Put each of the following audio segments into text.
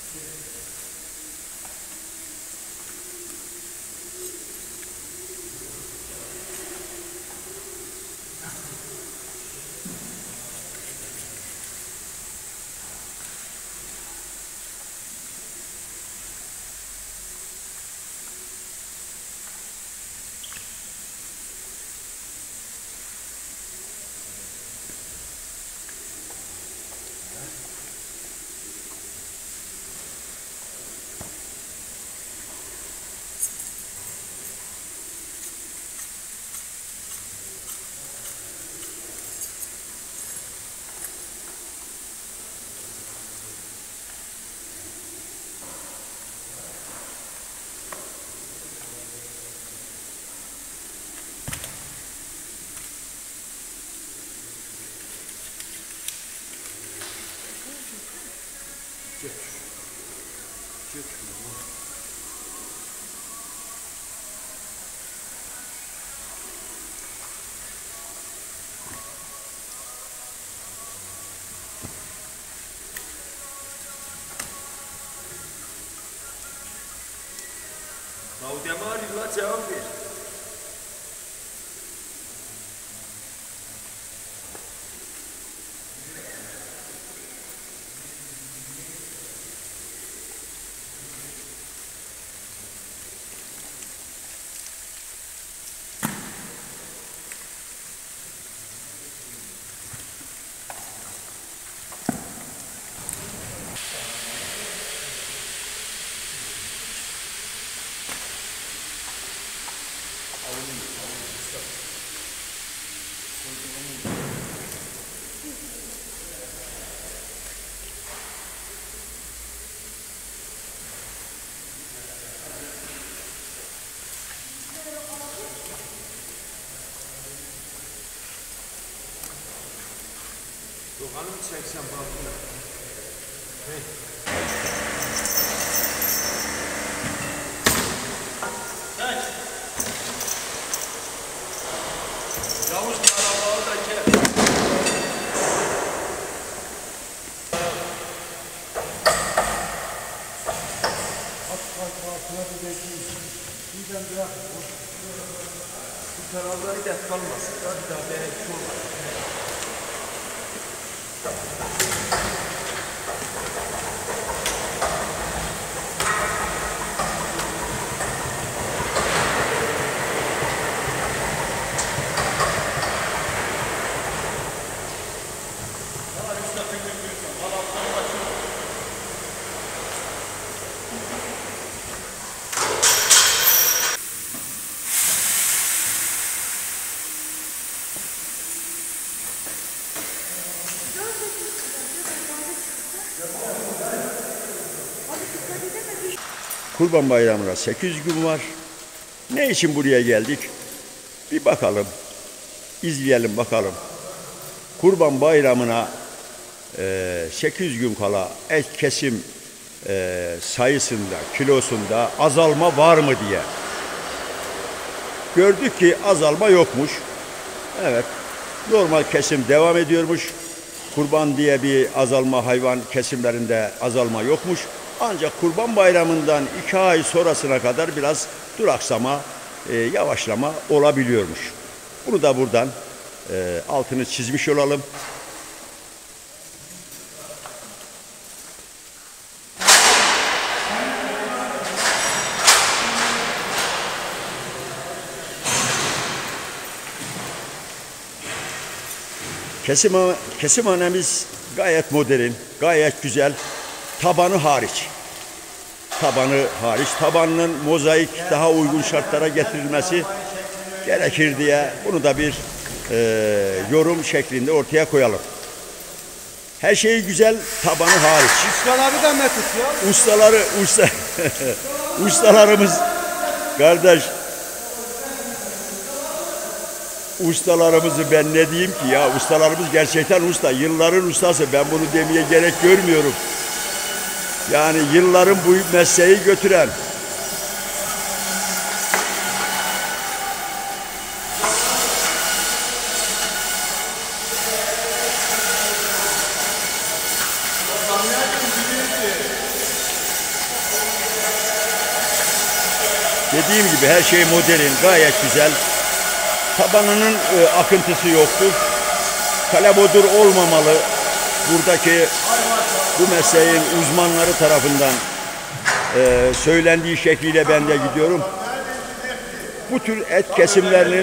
Claudia Mario'la cevap ver. Hanım çeksen balkona. Hey. Çek. Yavuz arabağı da gel. Birden bırak. Bu tarafları da kalmasın. Bir daha benim sorma. Kurban Bayramı'na 800 gün var. Ne için buraya geldik? Bir bakalım, izleyelim bakalım. Kurban Bayramı'na 800 gün kala et kesim sayısında, kilosunda azalma var mı diye. Gördük ki azalma yokmuş. Evet, normal kesim devam ediyormuş. Kurban diye bir azalma, hayvan kesimlerinde azalma yokmuş. Ancak Kurban Bayramı'ndan 2 ay sonrasına kadar biraz duraksama, yavaşlama olabiliyormuş. Bunu da buradan altını çizmiş olalım. Kesimhanemiz gayet modern, gayet güzel. Tabanı hariç. Tabanının mozaik daha uygun şartlara getirilmesi gerekir diye bunu da bir yorum şeklinde ortaya koyalım. Her şey güzel, tabanı hariç. Ustaları da ne tutuyor? Ustalarımız kardeş, ustalarımızı ben ne diyeyim ki ya, ustalarımız gerçekten usta, yılların ustası, ben bunu demeye gerek görmüyorum. Yani yılların bu mesleği götüren. Dediğim gibi her şey modern, gayet güzel. Tabanının akıntısı yoktur. Kalebodur olmamalı. Buradaki bu mesleğin uzmanları tarafından söylendiği şekliyle ben de gidiyorum. Bu tür et kesimlerinin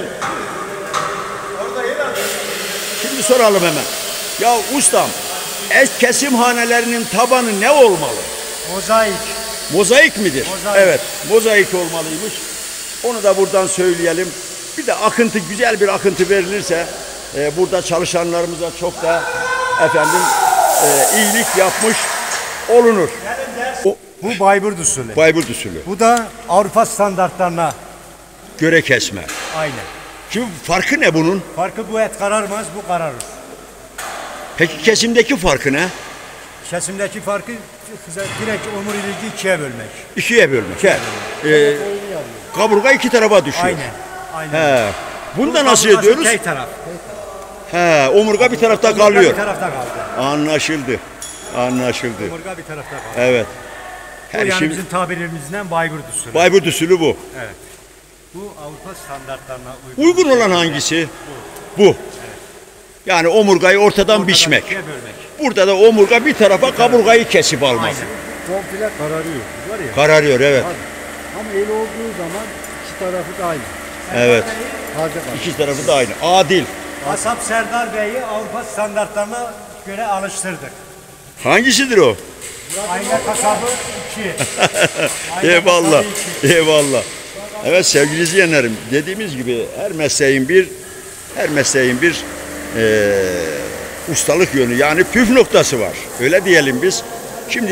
şimdi soralım hemen. Ya ustam, et kesimhanelerinin tabanı ne olmalı? Mozaik. Mozaik midir? Mozaik. Evet, mozaik olmalıymış. Onu da buradan söyleyelim. Bir de akıntı, güzel bir akıntı verilirse burada çalışanlarımıza çok da efendim iyilik yapmış olunur. Bu Bayburt usulü. Bayburt usulü. Bu da Avrupa standartlarına Göre kesme. aynen. Şimdi farkı ne bunun? Farkı bu et kararmaz, bu kararır. Peki kesimdeki farkı ne? Kesimdeki farkı direkt omuriliği ikiye bölmek. İkiye bölmek. He. Kaburga iki tarafa düşüyor. Aynen. Aynen. He. Bunda Bu nasıl kaburgası ediyoruz? Tek taraf. He, omurga bir tarafta Omurga kalıyor. bir tarafta kaldı. Anlaşıldı. Anlaşıldı. Omurga bir tarafta kaldı. Evet. Bu Her yani şey bizim tabirlerimizden Bayburt usulü. Bayburt usulü bu. Evet. Bu Avrupa standartlarına Uygun olan hangisi? Bu. Yani omurgayı ortadan biçmek. ikiye bölmek. Burada da omurga bir tarafa, kaburgayı kesip almak. Aynen. Komple kararıyor. Var ya. Kararıyor, evet. Ama el olduğu zaman iki tarafı da aynı. Evet. Taze kalıyor. İki tarafı da aynı. Adil. Asap Serdar Bey'i Avrupa standartlarına göre alıştırdık. Hangisidir o? Ayna kasabı 2. Eyvallah. Eyvallah. Evet sevgili izleyenlerim, dediğimiz gibi her mesleğin bir ustalık yönü, yani püf noktası var. Öyle diyelim biz. Şimdi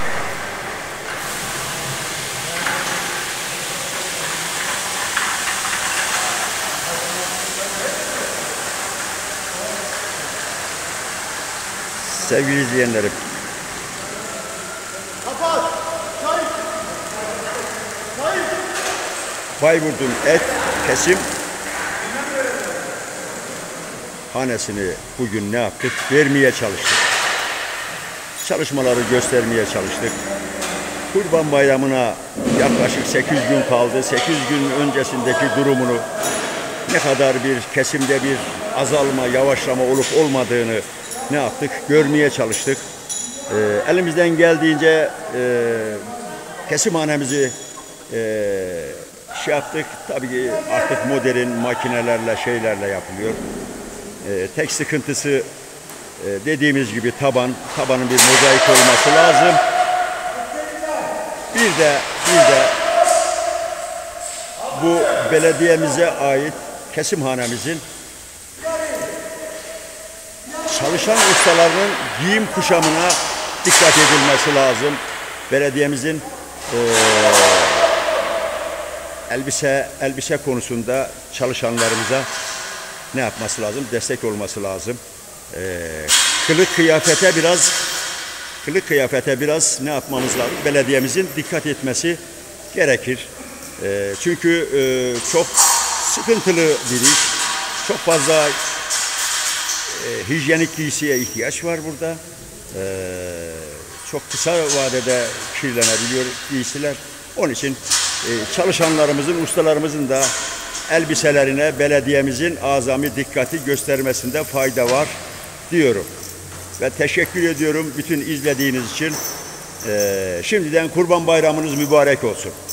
sevgili izleyenlerim, Bayburt'un et kesim hanesini bugün ne yaptık? Vermeye çalıştık. Çalışmaları göstermeye çalıştık. Kurban Bayramı'na yaklaşık 8 gün kaldı. 8 gün öncesindeki durumunu, ne kadar bir kesimde bir azalma, yavaşlama olup olmadığını ne yaptık? Görmeye çalıştık. Elimizden geldiğince kesimhanemizi yaptık. Tabii ki artık modern makinelerle, şeylerle yapılıyor. Tek sıkıntısı dediğimiz gibi tabanın bir mozaik olması lazım. Bir de bu belediyemize ait kesimhanemizin çalışan ustalarının giyim kuşamına dikkat edilmesi lazım. Belediyemizin elbise konusunda çalışanlarımıza ne yapması lazım? Destek olması lazım. Kılık kıyafete biraz ne yapmamız lazım? Belediyemizin dikkat etmesi gerekir. Çünkü çok sıkıntılı bir iş. Çok fazla hijyenik giysiye ihtiyaç var burada. Çok kısa vadede kirlenebiliyor giysiler. Onun için çalışanlarımızın, ustalarımızın da elbiselerine belediyemizin azami dikkati göstermesinde fayda var diyorum. Ve teşekkür ediyorum bütün izlediğiniz için. Şimdiden Kurban Bayramınız mübarek olsun.